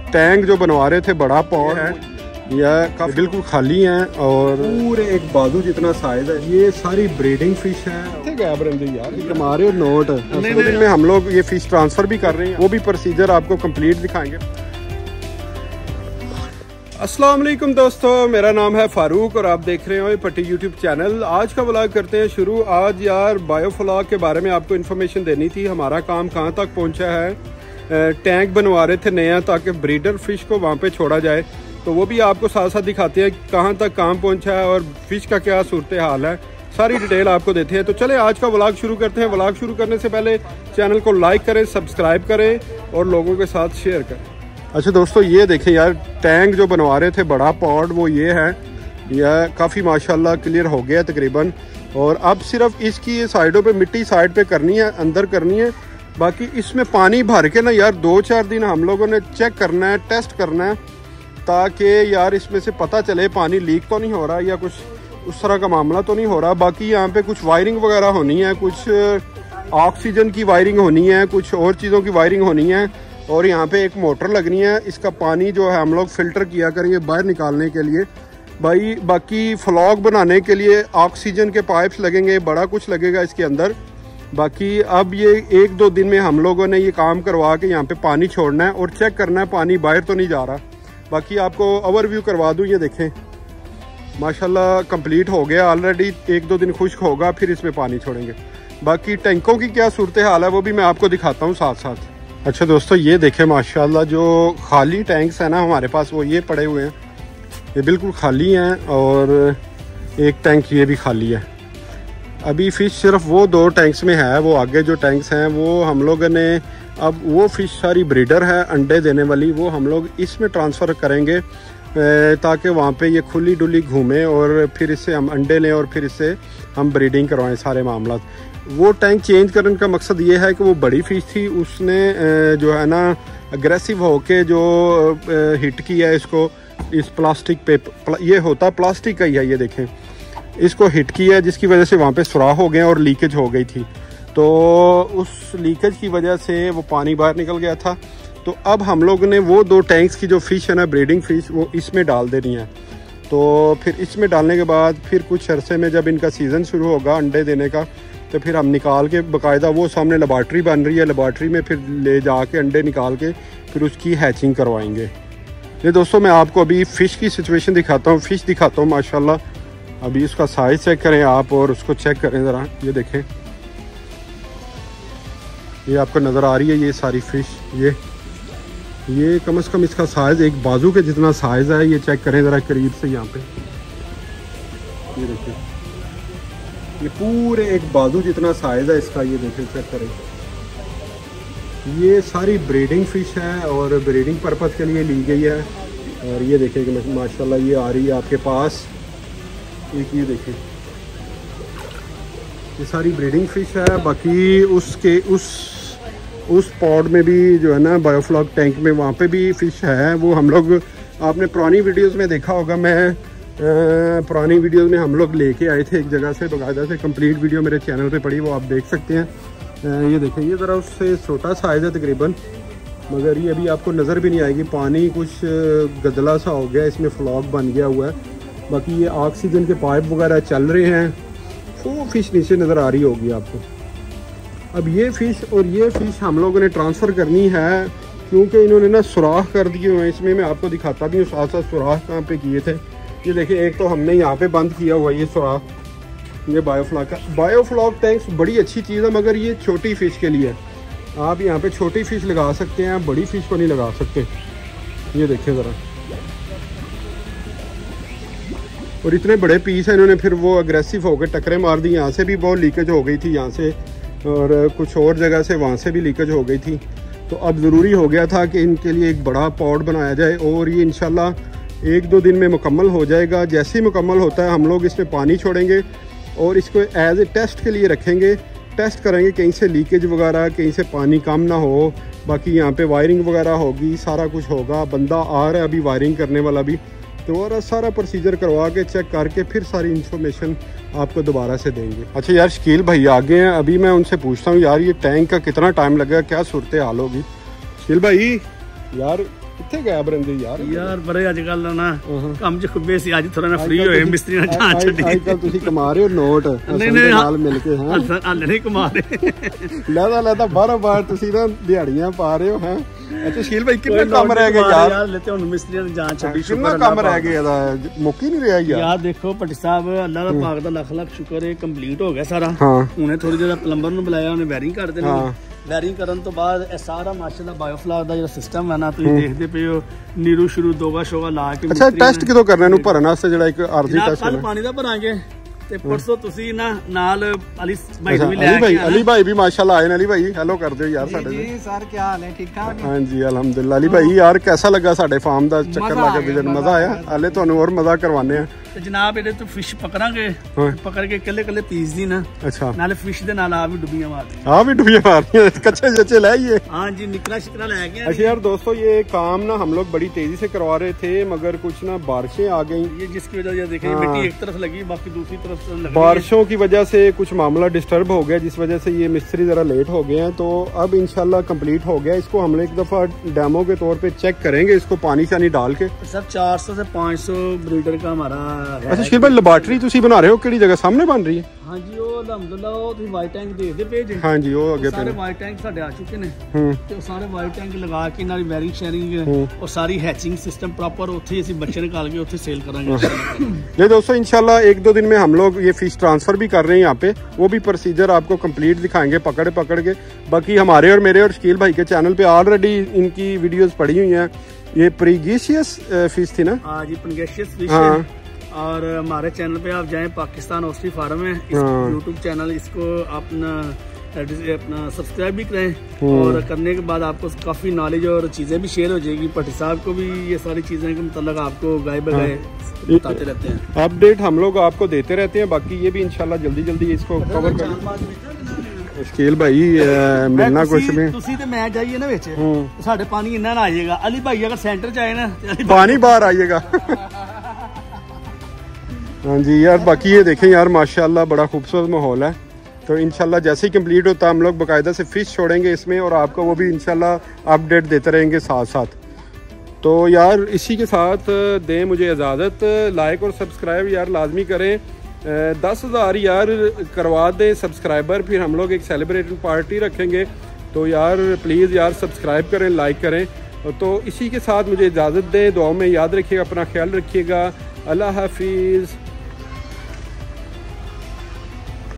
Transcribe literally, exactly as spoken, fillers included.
Tank जो बनवा रहे थे बड़ा पॉड है, यह काफी बिल्कुल खाली हैं और पूरे एक बाजू जितना साइज है। ये सारी ब्रीडिंग फिश है। गैब यार हमारे नोट दिन में हम लोग ये फिश ट्रांसफर भी कर रहे हैं, वो भी प्रोसीजर आपको कंप्लीट दिखाएंगे। अस्सलाम वालेकुम दोस्तों, मेरा नाम है फारूक और आप देख रहे हो ये पट्टी यूट्यूब चैनल। आज का व्लॉग करते हैं शुरू। आज यार बायोफ्लॉक के बारे में आपको इन्फॉर्मेशन देनी थी। हमारा काम कहाँ तक पहुँचा है। टैंक बनवा रहे थे नया ताकि ब्रीडर फिश को वहाँ पे छोड़ा जाए, तो वो भी आपको साथ साथ दिखाते हैं कहाँ तक काम पहुँचा है और फिश का क्या सूरत हाल है, सारी डिटेल आपको देते हैं। तो चले आज का व्लॉग शुरू करते हैं। व्लॉग शुरू करने से पहले चैनल को लाइक करें, सब्सक्राइब करें और लोगों के साथ शेयर करें। अच्छा दोस्तों, ये देखें यार, टैंक जो बनवा रहे थे बड़ा पॉड वो ये है। यह काफ़ी माशाल्लाह क्लियर हो गया तकरीबन, और अब सिर्फ इसकी साइडों पे मिट्टी साइड पे करनी है, अंदर करनी है। बाकी इसमें पानी भर के ना यार दो चार दिन हम लोगों ने चेक करना है, टेस्ट करना है, ताकि यार इसमें से पता चले पानी लीक तो नहीं हो रहा या कुछ उस तरह का मामला तो नहीं हो रहा। बाकी यहाँ पे कुछ वायरिंग वगैरह होनी है, कुछ ऑक्सीजन की वायरिंग होनी है, कुछ और चीज़ों की वायरिंग होनी है, और यहाँ पे एक मोटर लगनी है। इसका पानी जो है हम लोग फ़िल्टर किया करेंगे बाहर निकालने के लिए। भाई बाकी फ्लॉक बनाने के लिए ऑक्सीजन के पाइप्स लगेंगे, बड़ा कुछ लगेगा इसके अंदर। बाकी अब ये एक दो दिन में हम लोगों ने ये काम करवा के यहाँ पे पानी छोड़ना है और चेक करना है पानी बाहर तो नहीं जा रहा। बाकी आपको ओवरव्यू करवा दूँ। ये देखें माशाल्लाह कंप्लीट हो गया ऑलरेडी। एक दो दिन खुश्क होगा फिर इसमें पानी छोड़ेंगे। बाकी टैंकों की क्या सूरत हाल है वो भी मैं आपको दिखाता हूँ साथ साथ। अच्छा दोस्तों, ये देखें माशाल्लाह जो खाली टैंक्स हैं ना हमारे पास, वो ये पड़े हुए हैं, ये बिल्कुल खाली हैं, और एक टैंक ये भी खाली है। अभी फ़िश सिर्फ वो दो टैंक्स में है, वो आगे जो टैंक्स हैं वो हम लोगों ने, अब वो फ़िश सारी ब्रीडर है अंडे देने वाली, वो हम लोग इसमें ट्रांसफ़र करेंगे ताकि वहाँ पे ये खुली डुली घूमे और फिर इससे हम अंडे लें और फिर इससे हम ब्रीडिंग करवाएं सारे मामला। वो टैंक चेंज करने का मकसद ये है कि वो बड़ी फ़िश थी, उसने जो है ना अग्रेसिव होके जो हिट किया इसको, इस प्लास्टिक पे, ये होता प्लास्टिक का ही है, ये देखें, इसको हिट किया जिसकी वजह से वहाँ पे सुराख हो गए और लीकेज हो गई थी। तो उस लीकेज की वजह से वो पानी बाहर निकल गया था। तो अब हम लोग ने वो दो टैंक्स की जो फ़िश है ना ब्रीडिंग फ़िश, वो इसमें डाल देनी है। तो फिर इसमें डालने के बाद फिर कुछ अरसे में जब इनका सीज़न शुरू होगा अंडे देने का, तो फिर हम निकाल के बाकायदा, वो सामने लेबॉर्ट्री बन रही है, लेबॉर्ट्री में फिर ले जाके अंडे निकाल के फिर उसकी हैचिंग करवाएंगे। ये दोस्तों मैं आपको अभी फ़िश की सिचुएशन दिखाता हूँ, फ़िश दिखाता हूँ माशाल्लाह। अभी उसका साइज़ चेक करें आप और उसको चेक करें ज़रा। ये देखें, ये आपको नज़र आ रही है ये सारी फ़िश, ये ये कम से कम इसका साइज़ एक बाजू के जितना साइज़ है। ये चेक करें ज़रा करीब से यहाँ पे, ये देखिए, ये पूरे एक बाजू जितना साइज़ है इसका। ये देखें, चेक करें, ये सारी ब्रीडिंग फ़िश है और ब्रीडिंग पर्पज़ के लिए ली गई है। और ये देखें कि माशाल्लाह ये आ रही है आपके पास एक, ये देखें, ये सारी ब्रीडिंग फ़िश है। बाकी उसके उस उस पॉड में भी जो है ना बायोफ्लॉक टैंक में, वहाँ पे भी फ़िश है। वो हम लोग, आपने पुरानी वीडियोस में देखा होगा, मैं पुरानी वीडियोस में हम लोग लेके आए थे एक जगह से, बाकायदा से कंप्लीट वीडियो मेरे चैनल पे पड़ी, वो आप देख सकते हैं। आ, ये देखें, ये ज़रा उससे छोटा साइज़ है तकरीबन, मगर ये अभी आपको नज़र भी नहीं आएगी। पानी कुछ गदला सा हो गया, इसमें फ्लॉक बन गया हुआ है। बाकी ये ऑक्सीजन के पाइप वगैरह चल रहे हैं, वो फ़िश नीचे नज़र आ रही होगी आपको। अब ये फ़िश और ये फ़िश हम लोगों ने ट्रांसफ़र करनी है, क्योंकि इन्होंने ना सुराख कर दिए हुए हैं इसमें। मैं आपको दिखाता भी हूँ साथ साथ सुराख कहाँ पे किए थे। ये देखिए, एक तो हमने यहाँ पे बंद किया हुआ ये सुराख, ये बायोफ्लॉक का। बायोफ्लॉक टैंक्स बड़ी अच्छी चीज़ है, मगर ये छोटी फ़िश के लिए। आप यहाँ पे छोटी फ़िश लगा सकते हैं, बड़ी फ़िश को नहीं लगा सकते। ये देखिए ज़रा, और इतने बड़े पीस हैं, इन्होंने फिर वो अग्रेसिव होकर टकरे मार दी। यहाँ से भी बहुत लीकेज हो गई थी, यहाँ से, और कुछ और जगह से वहाँ से भी लीकेज हो गई थी। तो अब ज़रूरी हो गया था कि इनके लिए एक बड़ा पॉड बनाया जाए, और ये इंशाल्लाह एक दो दिन में मुकम्मल हो जाएगा। जैसे ही मुकम्मल होता है हम लोग इसमें पानी छोड़ेंगे और इसको एज ए टेस्ट के लिए रखेंगे, टेस्ट करेंगे कहीं से लीकेज वगैरह, कहीं से पानी कम ना हो। बाकी यहाँ पे वायरिंग वगैरह होगी, सारा कुछ होगा। बंदा आ रहा है अभी वायरिंग करने वाला भी, तो और सारा प्रोसीजर करवा के चेक करके फिर सारी इन्फॉर्मेशन आपको दोबारा से देंगे। अच्छा यार, शकील भाई आगे हैं, अभी मैं उनसे पूछता हूँ यार ये टैंक का कितना टाइम लगेगा, क्या सूरत हाल होगी। शकील भाई यार, ਕਿੱਥੇ ਗਾਇਬ ਰਹਿੰਦੇ ਯਾਰ ਯਾਰ ਬੜੇ ਅੱਜ ਕੱਲ ਨਾ ਕੰਮ 'ਚ ਖੁੱਬੇ ਸੀ, ਅੱਜ ਥੋੜਾ ਨਾ ਫ੍ਰੀ ਹੋਏ ਮਿਸਤਰੀ ਨਾਲ ਜਾਨ ਛੱਡੀ। ਅੱਜ ਕੱਲ ਤੁਸੀਂ ਕਮਾ ਰਹੇ ਹੋ ਨੋਟ ਨਹੀਂ ਨਹੀਂ ਨਾਲ ਮਿਲ ਕੇ ਹਾਂ ਹੱਲ ਨਹੀਂ ਕਮਾ ਰਹੇ ਲੈਦਾ ਲੈਦਾ ਬਾਹਰੋਂ ਬਾਹਰ ਤੁਸੀਂ ਨਾ ਦਿਹਾੜੀਆਂ ਪਾ ਰਹੇ ਹੋ ਹੈ। ਅੱਛਾ ਸ਼ਕੀਲ ਭਾਈ ਕਿੰਨਾ ਕੰਮ ਰਹਿ ਗਿਆ ਯਾਰ ਯਾਰ ਲੈ ਤੇ ਹੁਣ ਮਿਸਤਰੀ ਨਾਲ ਜਾਨ ਛੱਡੀ, ਕਿੰਨਾ ਕੰਮ ਰਹਿ ਗਿਆ ਇਹਦਾ ਮੁੱਕ ਹੀ ਨਹੀਂ ਰਿਹਾ ਯਾਰ। ਯਾਰ ਦੇਖੋ ਭੱਟੀ ਸਾਹਿਬ ਅੱਲਾ ਦਾ ਪਾਕ ਦਾ ਲੱਖ ਲੱਖ ਸ਼ੁਕਰ ਹੈ ਕੰਪਲੀਟ ਹੋ ਗਿਆ ਸਾਰਾ। ਹੁਣੇ ਥੋੜੀ ਜਿਹੀ ਪਲੰਬਰ ਨੂੰ ਬੁਲਾਇਆ, ਉਹਨੇ ਵਾਇਰਿੰਗ ਕਰ ਦੇਣੀ। ਵਾਇਰਿੰਗ ਕਰਨ ਤੋਂ ਬਾਅਦ ਇਹ ਸਾਰਾ ਮਾਸ਼ਾਅੱਲਾ ਬਾਇਓਫਲਾਵਰ ਦਾ ਜਿਹੜਾ ਸਿਸਟਮ ਹੈ ਨਾ ਤੁਸੀਂ ਦੇਖਦੇ ਪਏ ਹੋ ਨੀਰੂ ਸ਼ੁਰੂ ਦੋਗਾ ਸ਼ੋਗਾ ਲਾ ਕੇ। ਅੱਛਾ ਟੈਸਟ ਕਿਦੋਂ ਕਰਨਾ ਇਹਨੂੰ ਭਰਨ ਵਾਸਤੇ ਜਿਹੜਾ ਇੱਕ ਆਰਜ਼ੀ ਟੈਸਟ ਕੱਲ ਪਾਣੀ ਦਾ ਭਰਾਂਗੇ ਤੇ ਪਰਸੋਂ ਤੁਸੀਂ ਨਾ ਨਾਲ ਅਲੀ ਭਾਈ ਨੂੰ ਵੀ ਲੈ ਅਲੀ ਭਾਈ ਅਲੀ ਭਾਈ ਵੀ ਮਾਸ਼ਾਅੱਲਾ ਆਏ ਨੇ। ਅਲੀ ਭਾਈ ਹੈਲੋ ਕਰ ਦਿਓ ਯਾਰ ਸਾਡੇ ਜੀ ਸਰ ਕੀ ਹਾਲ ਹੈ? ਠੀਕ ਠਾਕ ਹਾਂ ਜੀ ਅਲਹਮਦੁਲਿल्लाह। ਅਲੀ ਭਾਈ ਯਾਰ कैसा लगा ਸਾਡੇ ਫਾਰਮ ਦਾ ਚੱਕਰ ਲਾ ਕੇ ਵਿਜ਼ਿਟ? ਮਜ਼ਾ ਆਇਆ? ਹਾਲੇ ਤੁਹਾਨੂੰ ਹੋਰ ਮਜ਼ਾ ਕਰਵਾਉਂਦੇ ਆ। ਤੇ ਜਨਾਬ ਇਹਦੇ ਤੋਂ ਫਿਸ਼ ਪਕੜਾਂਗੇ, ਪਕੜ ਕੇ ਕੱਲੇ ਕੱਲੇ ਪੀਸ ਦੀ ਨਾ। ਅੱਛਾ ਨਾਲੇ ਫਿਸ਼ ਦੇ ਨਾਲ ਆ ਵੀ ਡੁੱਬੀਆਂ ਮਾਰਦੇ ਆ ਵੀ ਡੁੱਬੀਆਂ मारनी कच्चे जच्चे ले आइए। हाँ जी निकरा शिकरा ले गए। अच्छा यार दोस्तों ये काम ना हम लोग बड़ी तेजी से करवा रहे थे मगर कुछ ना बारिशें आ गई, ये जिसकी वजह से देखें मिट्टी एक तरफ लगी बाकी दूसरी तरफ लगी। बारिशों की वजह से कुछ मामला डिस्टर्ब हो गया जिस वजह से ये मिस्त्री जरा लेट हो गए हैं। तो अब इंशाल्लाह कंप्लीट हो गया। इसको हम एक दफा डेमो के तौर पे चेक करेंगे, इसको पानी शानी डाल के। सर चार सौ से पाँच सौ ब्रीडर का हमारा। अच्छा शकील भाई ਲੈਬਾਰਟਰੀ ਤੁਸੀਂ ਬਣਾ ਰਹੇ ਹੋ ਕਿਹੜੀ ਜਗ੍ਹਾ ਸਾਹਮਣੇ ਬਣ ਰਹੀ ਹੈ? ਹਾਂਜੀ ਉਹ ਅਲਹਮਦੁਲਿल्लाह ਉਹ ਤੁਸੀਂ ਵਾਈਟ ਟੈਂਕ ਦੇਖਦੇ ਪਏ ਜੇ। ਹਾਂਜੀ ਉਹ ਅੱਗੇ ਸਾਰੇ ਵਾਈਟ ਟੈਂਕ ਸਾਡੇ ਆ ਚੁੱਕੇ ਨੇ ਹੂੰ ਤੇ ਉਹ ਸਾਰੇ ਵਾਈਟ ਟੈਂਕ ਲਗਾ ਕੇ ਨਾਲ ਵਾਇਰਿੰਗ ਸ਼ੇਅਰਿੰਗ ਉਹ ਸਾਰੀ हैचिंग सिस्टम प्रॉपर ਉੱਥੇ ਅਸੀਂ ਬੱਚੇ ਨਿਕਾਲ ਕੇ ਉੱਥੇ सेल करांगे। ये दोस्तों इंशाल्लाह एक दो दिन में हम लोग ये फिश ट्रांसफर भी कर रहे हैं यहाँ पे, वो भी प्रोसीजर आपको कंप्लीट दिखाएंगे पकड़ पकड़ के। बाकी हमारे और मेरे और शकील भाई के चैनल पे ऑलरेडी इनकी वीडियोस पड़ी हुई हैं। ये प्रीगेशियस फिश थी ना? हाँ जी प्रीगेशियस फिश है। और हमारे चैनल पे आप जाएं पाकिस्तान ऑस्ट्री फार्म है यूट्यूब चैनल, इसको अपना अपना सब्सक्राइब भी करें और करने के बाद आपको काफ़ी नॉलेज और चीज़ें भी शेयर हो जाएगी। भट्टी साहब को भी ये सारी चीज़ें के मतलब आपको गाय बगाए बताते रहते हैं, अपडेट हम लोग आपको देते रहते हैं। बाकी ये भी इंशाल्लाह जल्दी जल्दी इसको कवर कर ਸ਼ਕੀਲ ਭਾਈ ਮਿਲਣਾ ਕੁਛ ਵੀ ਤੁਸੀਂ ਤੇ ਮੈਂ ਜਾਈਏ ਨਾ ਵਿੱਚ ਸਾਡੇ ਪਾਣੀ ਇੰਨਾ ਨਾ ਆ ਜਾਏਗਾ। ਅਲੀ ਭਾਈ ਅਗਰ ਸੈਂਟਰ ਚ ਆਏ ਨਾ पानी बाहर आइएगा। हाँ जी यार बाकी ये देखें यार माशाल्लाह बड़ा खूबसूरत माहौल है। तो इंशाल्लाह जैसे ही कंप्लीट होता है हम लोग बाकायदा से फिश छोड़ेंगे इसमें और आपको वो भी इंशाल्लाह अपडेट देते रहेंगे साथ साथ। तो यार इसी के साथ दें मुझे इजाज़त, लाइक और सब्सक्राइब यार लाजमी करें। दस हज़ार यार करवा दें सब्सक्राइबर, फिर हम लोग एक सेलिब्रेटिंग पार्टी रखेंगे। तो यार प्लीज़ यार सब्सक्राइब करें, लाइक करें। तो इसी के साथ मुझे इजाज़त दें, दुआओं में याद रखिएगा, अपना ख्याल रखिएगा। अल्लाह हाफिज़।